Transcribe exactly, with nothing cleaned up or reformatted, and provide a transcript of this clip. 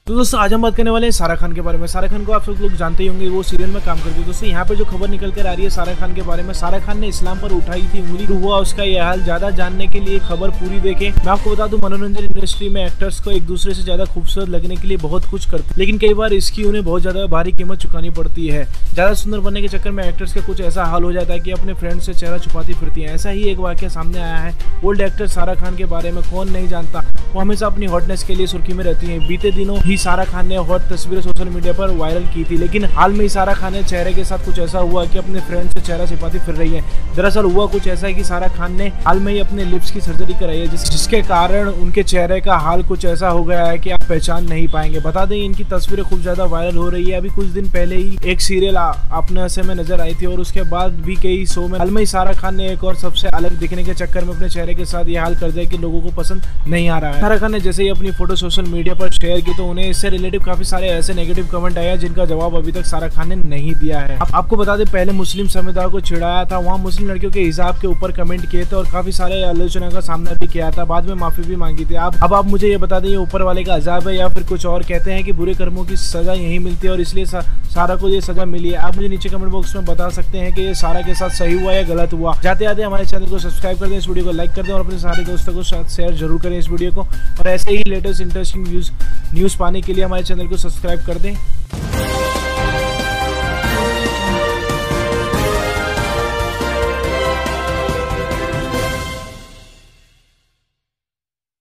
तो दोस्तों आज हम बात करने वाले हैं सारा खान के बारे में। सारा खान को आप सब लोग जानते ही होंगे, वो सीरियल में काम करती है। दोस्तों यहाँ पे जो खबर निकल कर आ रही है सारा खान के बारे में, सारा खान ने इस्लाम पर उठाई थी उंगली, तो हुआ उसका यह हाल। ज्यादा जानने के लिए खबर पूरी देखें। मैं आपको बता दूं, मनोरंजन इंडस्ट्री में एक्टर्स को एक दूसरे से ज्यादा खूबसूरत लगने के लिए बहुत कुछ करते, लेकिन कई बार इसकी उन्हें बहुत ज्यादा भारी कीमत चुकानी पड़ती है। ज्यादा सुंदर बनने के चक्कर में एक्टर्स का कुछ ऐसा हाल हो जाता है कि अपने फ्रेंड से चेहरा छुपाती फिरती है। ऐसा ही एक वाकया सामने आया है ओल्ड एक्टर सारा खान के बारे में। कौन नहीं जानता, वो हमेशा अपनी हॉटनेस के लिए सुर्खी में रहती है। बीते दिनों ही सारा खान ने हॉट तस्वीरें सोशल मीडिया पर वायरल की थी, लेकिन हाल में ही सारा खान ने चेहरे के साथ कुछ ऐसा हुआ कि अपने फ्रेंड से चेहरा छिपाती फिर रही है। दरअसल हुआ कुछ ऐसा है कि सारा खान ने हाल में ही अपने लिप्स की सर्जरी कराई है, जिस, जिसके कारण उनके चेहरे का हाल कुछ ऐसा हो गया है कि आप पहचान नहीं पाएंगे। बता दें, इनकी तस्वीरें खूब ज्यादा वायरल हो रही है। अभी कुछ दिन पहले ही एक सीरियल अपने ऐसे में नजर आई थी, और उसके बाद भी कई शो में हाल में ही सारा खान ने एक और सबसे अलग दिखने के चक्कर में अपने चेहरे के साथ ये हाल कर दिया कि लोगों को पसंद नहीं आ रहा है। सारा खान ने जैसे ही अपनी फोटो सोशल मीडिया पर शेयर की, तो उन्हें इससे रिलेटिव काफी सारे ऐसे नेगेटिव कमेंट आया जिनका जवाब अभी तक सारा खान ने नहीं दिया है। आप, आपको बता दें, पहले मुस्लिम समुदाय को चिढ़ाया था, वहाँ मुस्लिम लड़कियों के हिजाब के ऊपर कमेंट किए थे और काफी सारे आलोचना का सामना भी किया था। बाद में माफी भी मांगी थी। आप अब आप मुझे ये बता दें, ये ऊपर वाले का अजाब है या फिर कुछ और? कहते हैं कि बुरे कर्मों की सजा यही मिलती है, और इसलिए सा, सारा को ये सजा मिली है। आप मुझे नीचे कमेंट बॉक्स में बता सकते हैं कि ये सारा के साथ सही हुआ या गलत हुआ। जाते आते हमारे चैनल को सब्सक्राइब कर दें, इस वीडियो को लाइक कर दें और अपने सारे दोस्तों को साथ शेयर जरूर करें इस वीडियो को। और ऐसे ही लेटेस्ट इंटरेस्टिंग न्यूज न्यूज पाने के लिए हमारे चैनल को सब्सक्राइब कर दें।